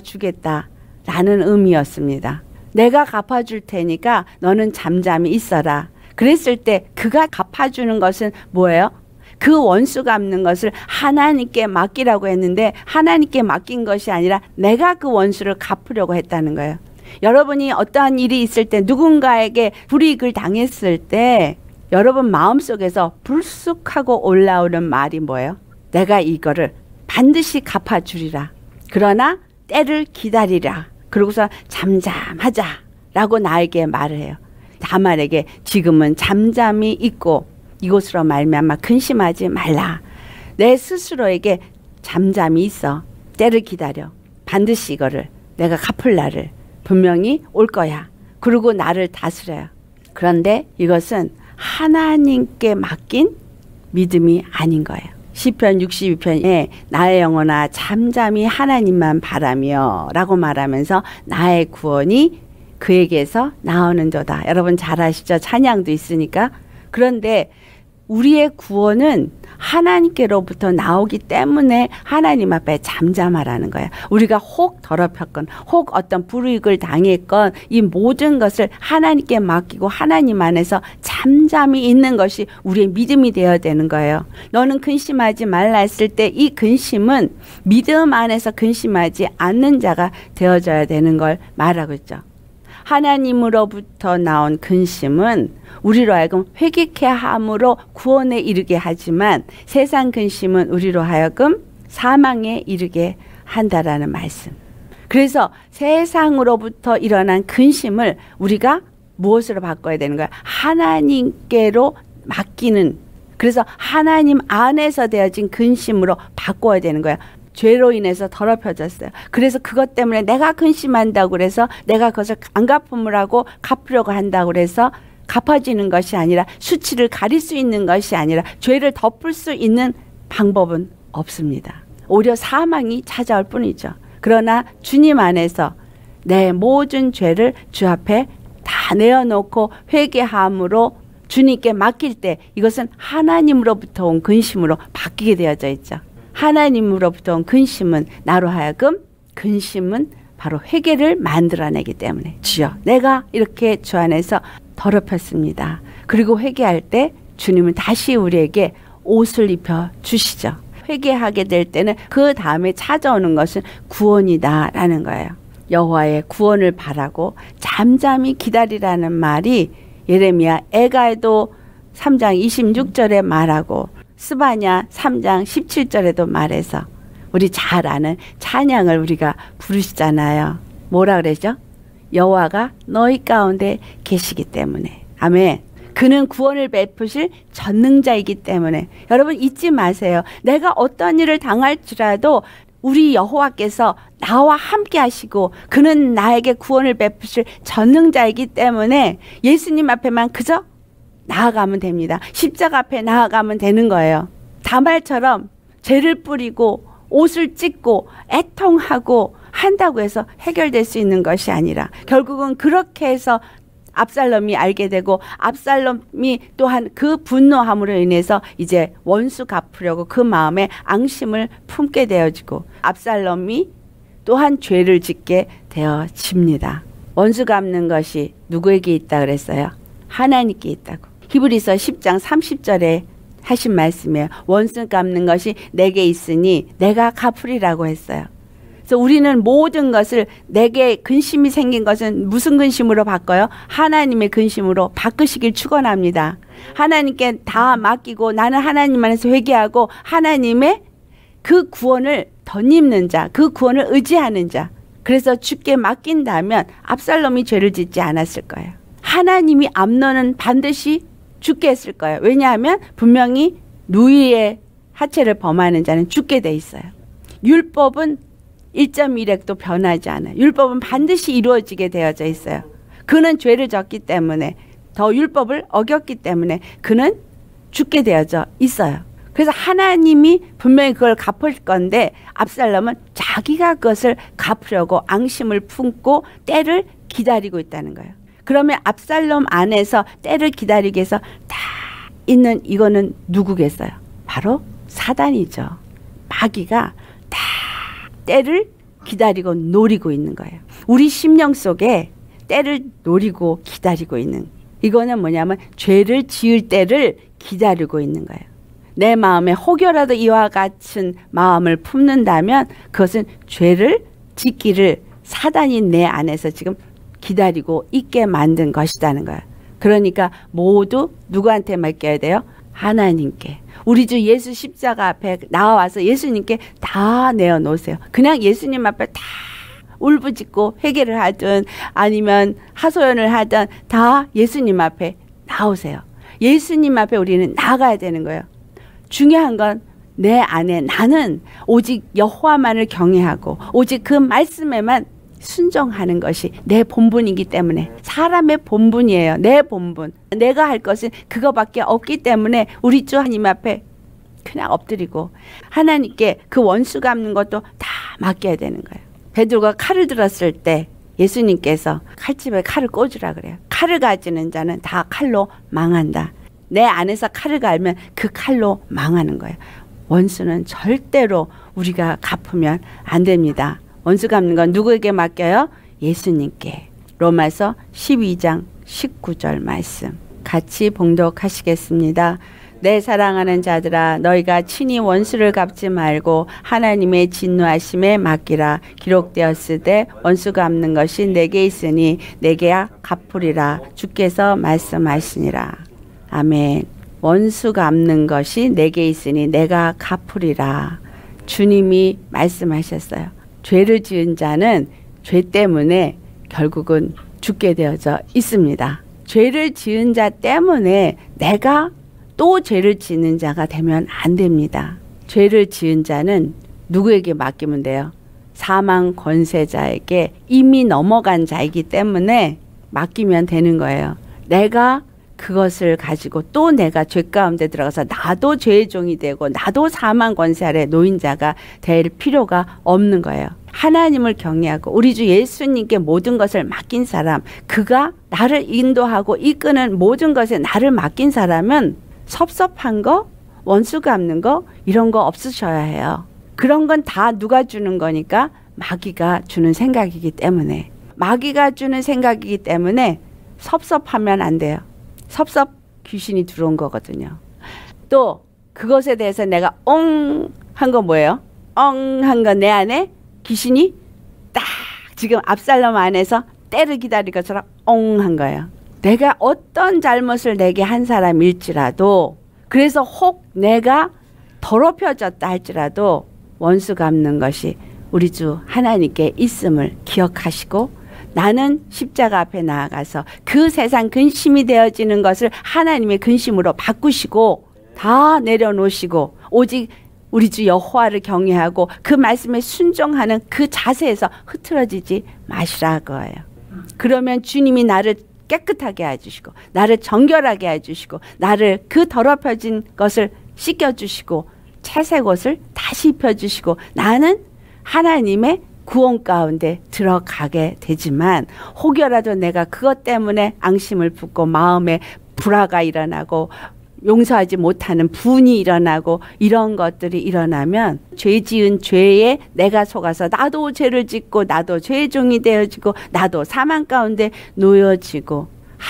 Speaker 1: 갚아주겠다라는 의미였습니다. 내가 갚아줄 테니까 너는 잠잠히 있어라. 그랬을 때 그가 갚아주는 것은 뭐예요? 그 원수 갚는 것을 하나님께 맡기라고 했는데 하나님께 맡긴 것이 아니라 내가 그 원수를 갚으려고 했다는 거예요. 여러분이 어떠한 일이 있을 때 누군가에게 불이익을 당했을 때 여러분 마음속에서 불쑥하고 올라오는 말이 뭐예요? 내가 이거를 반드시 갚아주리라. 그러나 때를 기다리라. 그러고서 잠잠하자 라고 나에게 말을 해요. 다말에게 지금은 잠잠히 있고 이곳으로 말미암아 근심하지 말라. 내 스스로에게 잠잠히 있어. 때를 기다려. 반드시 이거를 내가 갚을 날을 분명히 올 거야. 그리고 나를 다스려요. 그런데 이것은 하나님께 맡긴 믿음이 아닌 거예요. 시편 62편에 나의 영혼아 잠잠히 하나님만 바라며 라고 말하면서 나의 구원이 그에게서 나오는도다. 여러분 잘 아시죠? 찬양도 있으니까. 그런데 우리의 구원은 하나님께로부터 나오기 때문에 하나님 앞에 잠잠하라는 거야. 우리가 혹 더럽혔건 혹 어떤 불이익을 당했건 이 모든 것을 하나님께 맡기고 하나님 안에서 잠잠히 있는 것이 우리의 믿음이 되어야 되는 거예요. 너는 근심하지 말라 했을 때 이 근심은 믿음 안에서 근심하지 않는 자가 되어져야 되는 걸 말하고 있죠. 하나님으로부터 나온 근심은 우리로 하여금 회개케 함으로 구원에 이르게 하지만 세상 근심은 우리로 하여금 사망에 이르게 한다라는 말씀. 그래서 세상으로부터 일어난 근심을 우리가 무엇으로 바꿔야 되는 거야? 하나님께로 맡기는, 그래서 하나님 안에서 되어진 근심으로 바꿔야 되는 거야. 죄로 인해서 더럽혀졌어요. 그래서 그것 때문에 내가 근심한다고 그래서 내가 그것을 안 갚음을 하고 갚으려고 한다고 그래서 갚아지는 것이 아니라 수치를 가릴 수 있는 것이 아니라 죄를 덮을 수 있는 방법은 없습니다. 오히려 사망이 찾아올 뿐이죠. 그러나 주님 안에서 내 모든 죄를 주 앞에 다 내어놓고 회개함으로 주님께 맡길 때 이것은 하나님으로부터 온 근심으로 바뀌게 되어져 있죠. 하나님으로부터 온 근심은 나로 하여금 근심은 바로 회개를 만들어내기 때문에 주여 내가 이렇게 주 안에서 더럽혔습니다. 그리고 회개할 때 주님은 다시 우리에게 옷을 입혀 주시죠. 회개하게 될 때는 그 다음에 찾아오는 것은 구원이다라는 거예요. 여호와의 구원을 바라고 잠잠히 기다리라는 말이 예레미야 에가에도 3장 26절에 말하고 스바냐 3장 17절에도 말해서 우리 잘 아는 찬양을 우리가 부르시잖아요. 뭐라 그러죠? 여호와가 너희 가운데 계시기 때문에. 아멘. 그는 구원을 베푸실 전능자이기 때문에. 여러분 잊지 마세요. 내가 어떤 일을 당할지라도 우리 여호와께서 나와 함께 하시고 그는 나에게 구원을 베푸실 전능자이기 때문에 예수님 앞에만 그저 나아가면 됩니다. 십자가 앞에 나아가면 되는 거예요. 다말처럼 죄를 뿌리고 옷을 찢고 애통하고 한다고 해서 해결될 수 있는 것이 아니라 결국은 그렇게 해서 압살롬이 알게 되고 압살롬이 또한 그 분노함으로 인해서 이제 원수 갚으려고 그 마음에 앙심을 품게 되어지고 압살롬이 또한 죄를 짓게 되어집니다. 원수 갚는 것이 누구에게 있다 그랬어요? 하나님께 있다고. 히브리서 10장 30절에 하신 말씀이에요. 원수 갚는 것이 내게 있으니 내가 갚으리라고 했어요. 그래서 우리는 모든 것을 내게 근심이 생긴 것은 무슨 근심으로 바꿔요? 하나님의 근심으로 바꾸시길 축원합니다. 하나님께 다 맡기고 나는 하나님 안에서 회개하고 하나님의 그 구원을 덧입는 자, 그 구원을 의지하는 자. 그래서 주께 맡긴다면 압살롬이 죄를 짓지 않았을 거예요. 하나님이 암논은 반드시 죽게 했을 거예요. 왜냐하면 분명히 누이의 하체를 범하는 자는 죽게 돼 있어요. 율법은 1.1획도 변하지 않아요. 율법은 반드시 이루어지게 되어져 있어요. 그는 죄를 졌기 때문에 더 율법을 어겼기 때문에 그는 죽게 되어져 있어요. 그래서 하나님이 분명히 그걸 갚을 건데 압살롬은 자기가 그것을 갚으려고 앙심을 품고 때를 기다리고 있다는 거예요. 그러면 압살롬 안에서 때를 기다리기 위해서 다 있는 이거는 누구겠어요? 바로 사단이죠. 마귀가 다 때를 기다리고 노리고 있는 거예요. 우리 심령 속에 때를 노리고 기다리고 있는, 이거는 뭐냐면 죄를 지을 때를 기다리고 있는 거예요. 내 마음에 혹여라도 이와 같은 마음을 품는다면 그것은 죄를 짓기를 사단이 내 안에서 지금 기다리고 있게 만든 것이라는 거예요. 그러니까 모두 누구한테 맡겨야 돼요? 하나님께. 우리 주 예수 십자가 앞에 나와서 예수님께 다 내어놓으세요. 그냥 예수님 앞에 다 울부짖고 회개를 하든 아니면 하소연을 하든 다 예수님 앞에 나오세요. 예수님 앞에 우리는 나가야 되는 거예요. 중요한 건 내 안에 나는 오직 여호와만을 경외하고 오직 그 말씀에만 순종하는 것이 내 본분이기 때문에, 사람의 본분이에요. 내 본분. 내가 할 것은 그거밖에 없기 때문에 우리 주 하나님 앞에 그냥 엎드리고 하나님께 그 원수 갚는 것도 다 맡겨야 되는 거예요. 베드로가 칼을 들었을 때 예수님께서 칼집에 칼을 꽂으라 그래요. 칼을 가지는 자는 다 칼로 망한다. 내 안에서 칼을 갈면 그 칼로 망하는 거예요. 원수는 절대로 우리가 갚으면 안 됩니다. 원수 갚는 건 누구에게 맡겨요? 예수님께. 로마서 12장 19절 말씀 같이 봉독하시겠습니다. 내 사랑하는 자들아 너희가 친히 원수를 갚지 말고 하나님의 진노하심에 맡기라. 기록되었으되 원수 갚는 것이 내게 있으니 내게 갚으리라. 주께서 말씀하시니라. 아멘. 원수 갚는 것이 내게 있으니 내가 갚으리라. 주님이 말씀하셨어요. 죄를 지은 자는 죄 때문에 결국은 죽게 되어져 있습니다. 죄를 지은 자 때문에 내가 또 죄를 짓는 자가 되면 안 됩니다. 죄를 지은 자는 누구에게 맡기면 돼요? 사망 권세자에게 이미 넘어간 자이기 때문에 맡기면 되는 거예요. 내가 그것을 가지고 또 내가 죄 가운데 들어가서 나도 죄의 종이 되고 나도 사망 권세 아래 놓인 자가 될 필요가 없는 거예요. 하나님을 경외하고 우리 주 예수님께 모든 것을 맡긴 사람, 그가 나를 인도하고 이끄는 모든 것에 나를 맡긴 사람은 섭섭한 거, 원수 갚는 거 이런 거 없으셔야 해요. 그런 건 다 누가 주는 거니까 마귀가 주는 생각이기 때문에 마귀가 주는 생각이기 때문에 섭섭하면 안 돼요. 섭섭 귀신이 들어온 거거든요. 또 그것에 대해서 내가 엉 한 거 뭐예요? 엉 한 거 내 안에 귀신이 딱 지금 압살롬 안에서 때를 기다릴 것처럼 엉 한 거예요. 내가 어떤 잘못을 내게 한 사람일지라도 그래서 혹 내가 더럽혀졌다 할지라도 원수 갚는 것이 우리 주 하나님께 있음을 기억하시고 나는 십자가 앞에 나아가서 그 세상 근심이 되어지는 것을 하나님의 근심으로 바꾸시고 다 내려놓으시고 오직 우리 주 여호와를 경외하고 그 말씀에 순종하는 그 자세에서 흐트러지지 마시라 거예요. 그러면 주님이 나를 깨끗하게 해주시고 나를 정결하게 해주시고 나를 그 더럽혀진 것을 씻겨주시고 채색 옷을 다시 입혀주시고 나는 하나님의 구원 가운데 들어가게 되지만 혹여라도 내가 그것 때문에 앙심을 품고 마음에 불화가 일어나고 용서하지 못하는 분이 일어나고 이런 것들이 일어나면 죄 지은 죄에 내가 속아서 나도 죄를 짓고 나도 죄의 종이 되어지고 나도 사망 가운데 놓여지고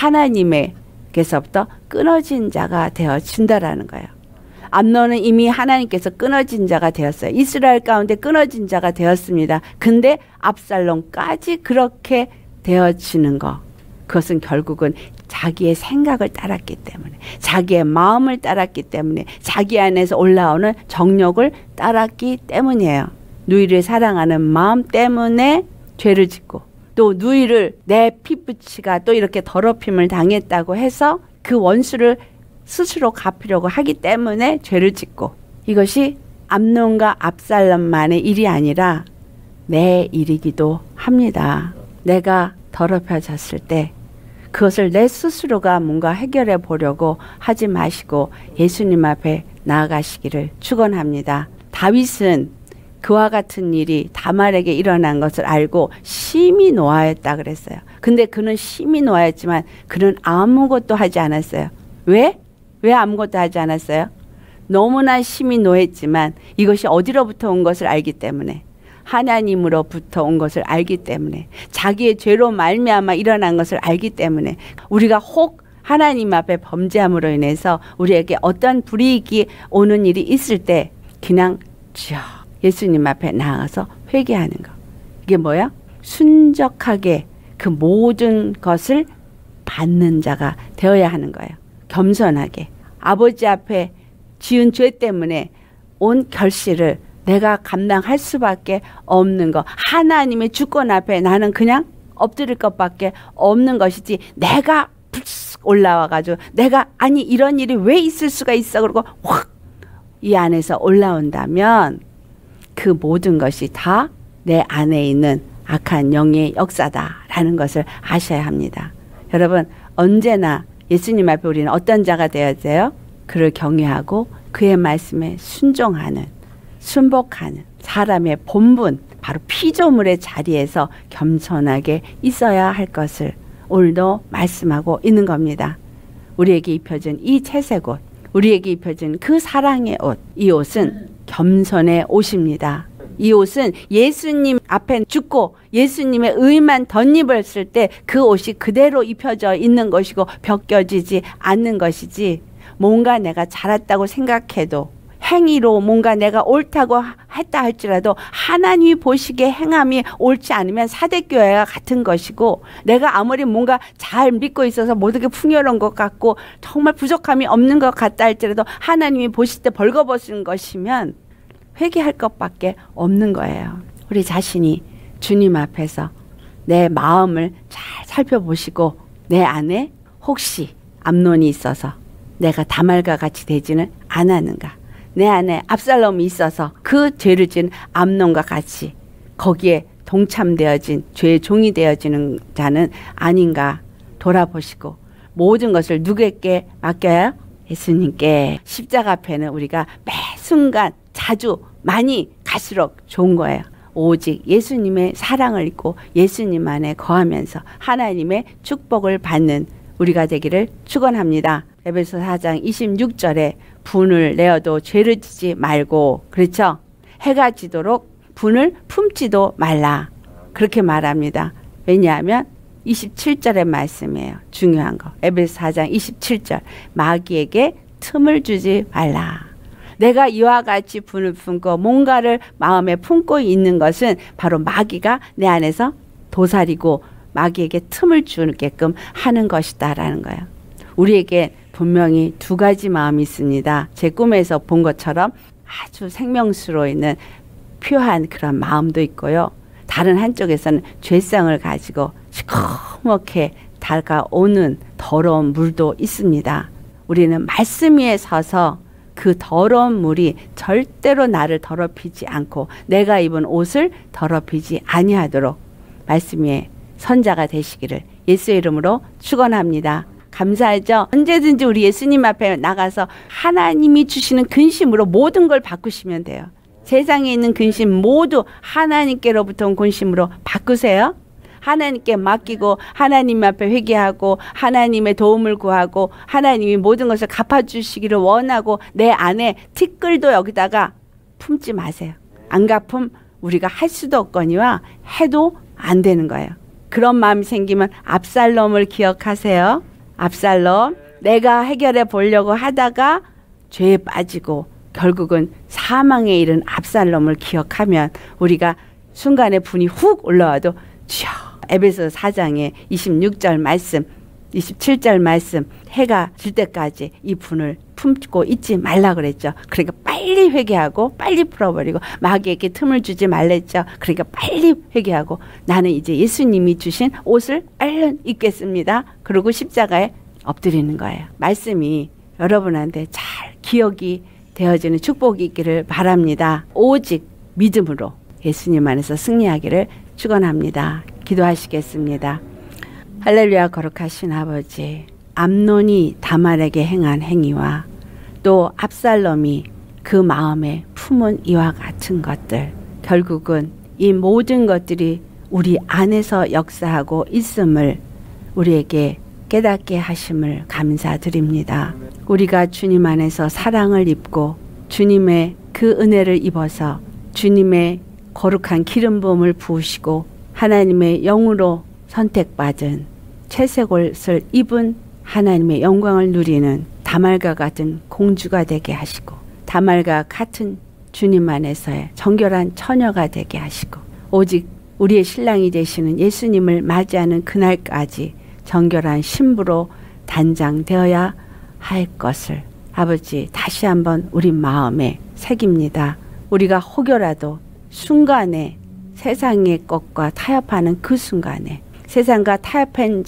Speaker 1: 하나님에게서부터 끊어진 자가 되어진다라는 거예요. 암논은 이미 하나님께서 끊어진 자가 되었어요. 이스라엘 가운데 끊어진 자가 되었습니다. 근데 압살롬까지 그렇게 되어지는 거, 그것은 결국은 자기의 생각을 따랐기 때문에, 자기의 마음을 따랐기 때문에, 자기 안에서 올라오는 정욕을 따랐기 때문이에요. 누이를 사랑하는 마음 때문에 죄를 짓고, 또 누이를 내 피부치가 또 이렇게 더럽힘을 당했다고 해서 그 원수를 스스로 갚으려고 하기 때문에 죄를 짓고, 이것이 암논과 압살롬만의 일이 아니라 내 일이기도 합니다. 내가 더럽혀졌을 때 그것을 내 스스로가 뭔가 해결해 보려고 하지 마시고 예수님 앞에 나아가시기를 축원합니다. 다윗은 그와 같은 일이 다말에게 일어난 것을 알고 심히 노하였다 그랬어요. 근데 그는 심히 노하였지만 그는 아무것도 하지 않았어요. 왜? 왜 아무것도 하지 않았어요? 너무나 심히 노했지만 이것이 어디로부터 온 것을 알기 때문에, 하나님으로부터 온 것을 알기 때문에, 자기의 죄로 말미암아 일어난 것을 알기 때문에, 우리가 혹 하나님 앞에 범죄함으로 인해서 우리에게 어떤 불이익이 오는 일이 있을 때 그냥 예수님 앞에 나아가서 회개하는 거. 이게 뭐야? 순적하게 그 모든 것을 받는 자가 되어야 하는 거예요. 겸손하게 아버지 앞에 지은 죄 때문에 온 결실을 내가 감당할 수밖에 없는 거, 하나님의 주권 앞에 나는 그냥 엎드릴 것밖에 없는 것이지, 내가 올라와가지고 내가 아니 이런 일이 왜 있을 수가 있어 그러고 확 이 안에서 올라온다면 그 모든 것이 다 내 안에 있는 악한 영의 역사다라는 것을 아셔야 합니다. 여러분, 언제나 예수님 앞에 우리는 어떤 자가 되어야 돼요? 그를 경외하고 그의 말씀에 순종하는, 순복하는 사람의 본분, 바로 피조물의 자리에서 겸손하게 있어야 할 것을 오늘도 말씀하고 있는 겁니다. 우리에게 입혀진 이 채색 옷, 우리에게 입혀진 그 사랑의 옷, 이 옷은 겸손의 옷입니다. 이 옷은 예수님 앞에 죽고 예수님의 의만 덧입었을 때 그 옷이 그대로 입혀져 있는 것이고 벗겨지지 않는 것이지, 뭔가 내가 잘했다고 생각해도 행위로 뭔가 내가 옳다고 했다 할지라도 하나님이 보시기에 행함이 옳지 않으면 사대교회와 같은 것이고, 내가 아무리 뭔가 잘 믿고 있어서 모든 게 풍요로운 것 같고 정말 부족함이 없는 것 같다 할지라도 하나님이 보실 때 벌거벗은 것이면 회개할 것밖에 없는 거예요. 우리 자신이 주님 앞에서 내 마음을 잘 살펴보시고 내 안에 혹시 암논이 있어서 내가 다말과 같이 되지는 않았는가, 내 안에 압살롬이 있어서 그 죄를 지은 암논과 같이 거기에 동참되어진 죄의 종이 되어지는 자는 아닌가 돌아보시고, 모든 것을 누구에게 맡겨요? 예수님께. 십자가 앞에는 우리가 매 순간 자주 많이 갈수록 좋은 거예요. 오직 예수님의 사랑을 잊고 예수님 안에 거하면서 하나님의 축복을 받는 우리가 되기를 축원합니다. 에베소 4장 26절에 분을 내어도 죄를 지지 말고, 그렇죠? 해가 지도록 분을 품지도 말라, 그렇게 말합니다. 왜냐하면 27절의 말씀이에요. 중요한 거. 에베소 4장 27절. 마귀에게 틈을 주지 말라. 내가 이와 같이 분을 품고 뭔가를 마음에 품고 있는 것은 바로 마귀가 내 안에서 도사리고 마귀에게 틈을 주게끔 하는 것이다라는 거예요. 우리에게 분명히 두 가지 마음이 있습니다. 제 꿈에서 본 것처럼 아주 생명수로 있는 표한 그런 마음도 있고요. 다른 한쪽에서는 죄성을 가지고 시커멓게 다가오는 더러운 물도 있습니다. 우리는 말씀 위에 서서 그 더러운 물이 절대로 나를 더럽히지 않고 내가 입은 옷을 더럽히지 아니하도록 말씀 위에 선자가 되시기를 예수의 이름으로 축원합니다. 감사하죠? 언제든지 우리 예수님 앞에 나가서 하나님이 주시는 근심으로 모든 걸 바꾸시면 돼요. 세상에 있는 근심 모두 하나님께로부터 온 근심으로 바꾸세요. 하나님께 맡기고 하나님 앞에 회개하고 하나님의 도움을 구하고 하나님이 모든 것을 갚아주시기를 원하고 내 안에 티끌도 여기다가 품지 마세요. 안 갚음 우리가 할 수도 없거니와 해도 안 되는 거예요. 그런 마음이 생기면 압살롬을 기억하세요. 압살롬, 내가 해결해 보려고 하다가 죄에 빠지고 결국은 사망에 이른 압살롬을 기억하면 우리가 순간에 분이 훅 올라와도 주여, 에베소 4장의 26절 말씀, 27절 말씀, 해가 질 때까지 이 분을 품고 있지 말라 그랬죠. 그러니까 빨리 회개하고 빨리 풀어버리고 마귀에게 틈을 주지 말랬죠. 그러니까 빨리 회개하고 나는 이제 예수님이 주신 옷을 얼른 입겠습니다. 그리고 십자가에 엎드리는 거예요. 말씀이 여러분한테 잘 기억이 되어지는 축복이 있기를 바랍니다. 오직 믿음으로 예수님 안에서 승리하기를 축원합니다. 기도하시겠습니다. 할렐루야. 거룩하신 아버지, 암논이 다말에게 행한 행위와 또 압살롬이 그 마음에 품은 이와 같은 것들, 결국은 이 모든 것들이 우리 안에서 역사하고 있음을 우리에게 깨닫게 하심을 감사드립니다. 우리가 주님 안에서 사랑을 입고 주님의 그 은혜를 입어서 주님의 거룩한 기름 부음을 부으시고 하나님의 영으로 선택받은 채색 옷을 입은 하나님의 영광을 누리는 다말과 같은 공주가 되게 하시고 다말과 같은 주님 안에서의 정결한 처녀가 되게 하시고 오직 우리의 신랑이 되시는 예수님을 맞이하는 그날까지 정결한 신부로 단장되어야 할 것을 아버지 다시 한번 우리 마음에 새깁니다. 우리가 혹여라도 순간에 세상의 것과 타협하는 그 순간에 세상과 타협한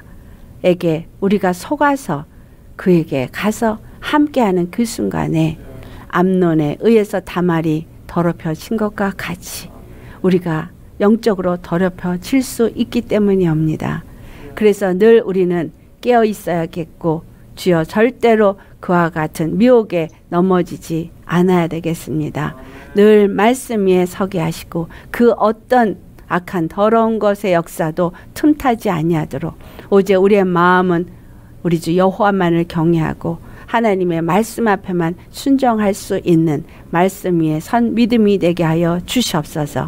Speaker 1: 자와에게 우리가 속아서 그에게 가서 함께하는 그 순간에 암논에 의해서 다말이 더럽혀진 것과 같이 우리가 영적으로 더럽혀질 수 있기 때문이옵니다. 그래서 늘 우리는 깨어 있어야겠고 주여 절대로 그와 같은 미혹에 넘어지지 않아야 되겠습니다. 늘 말씀 위에 서게 하시고 그 어떤 악한 더러운 것의 역사도 틈타지 아니하도록 오직 우리의 마음은 우리 주 여호와만을 경외하고 하나님의 말씀 앞에만 순종할 수 있는 말씀 위에 선 믿음이 되게 하여 주시옵소서.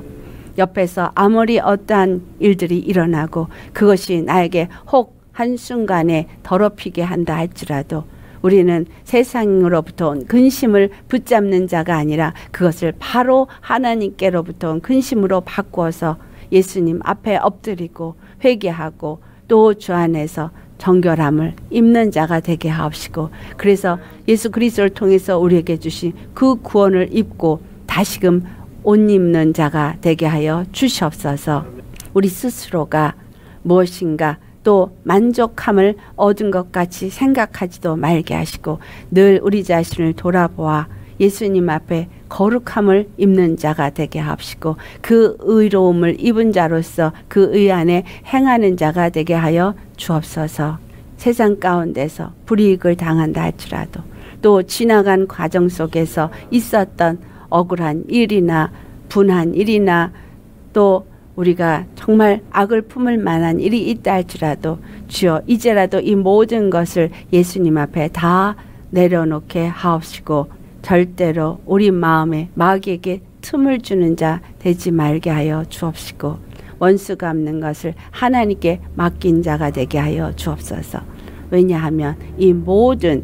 Speaker 1: 옆에서 아무리 어떠한 일들이 일어나고 그것이 나에게 혹 한순간에 더럽히게 한다 할지라도 우리는 세상으로부터 온 근심을 붙잡는 자가 아니라 그것을 바로 하나님께로부터 온 근심으로 바꾸어서 예수님 앞에 엎드리고 회개하고 또 주 안에서 정결함을 입는 자가 되게 하옵시고 그래서 예수 그리스도를 통해서 우리에게 주신 그 구원을 입고 다시금 옷 입는 자가 되게 하여 주시옵소서. 우리 스스로가 무엇인가 또 만족함을 얻은 것 같이 생각하지도 말게 하시고 늘 우리 자신을 돌아보아 예수님 앞에 거룩함을 입는 자가 되게 하옵시고 그 의로움을 입은 자로서 그 의 안에 행하는 자가 되게 하여 주옵소서. 세상 가운데서 불이익을 당한다 할지라도 또 지나간 과정 속에서 있었던 억울한 일이나 분한 일이나 또 우리가 정말 악을 품을 만한 일이 있다 할지라도 주여 이제라도 이 모든 것을 예수님 앞에 다 내려놓게 하옵시고 절대로 우리 마음에 마귀에게 틈을 주는 자 되지 말게 하여 주옵시고 원수 갚는 것을 하나님께 맡긴 자가 되게 하여 주옵소서. 왜냐하면 이 모든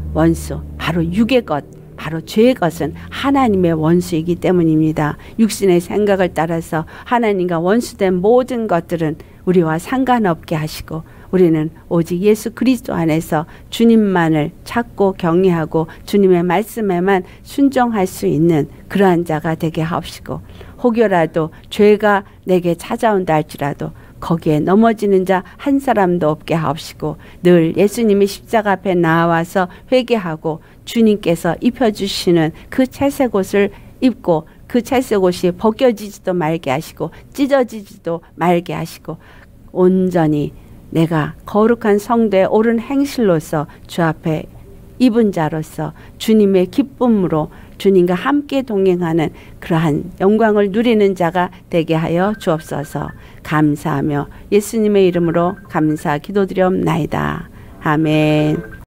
Speaker 1: 원수 바로 육의 것 바로 죄의 것은 하나님의 원수이기 때문입니다. 육신의 생각을 따라서 하나님과 원수된 모든 것들은 우리와 상관없게 하시고 우리는 오직 예수 그리스도 안에서 주님만을 찾고 경외하고 주님의 말씀에만 순종할 수 있는 그러한 자가 되게 하옵시고 혹여라도 죄가 내게 찾아온다 할지라도 거기에 넘어지는 자 한 사람도 없게 하옵시고 늘 예수님이 십자가 앞에 나와서 회개하고 주님께서 입혀주시는 그 채색 옷을 입고 그 채색 옷이 벗겨지지도 말게 하시고 찢어지지도 말게 하시고 온전히 내가 거룩한 성도의 옳은 행실로서 주 앞에 입은 자로서 주님의 기쁨으로 주님과 함께 동행하는 그러한 영광을 누리는 자가 되게 하여 주옵소서. 감사하며 예수님의 이름으로 감사 기도드리옵나이다. 아멘.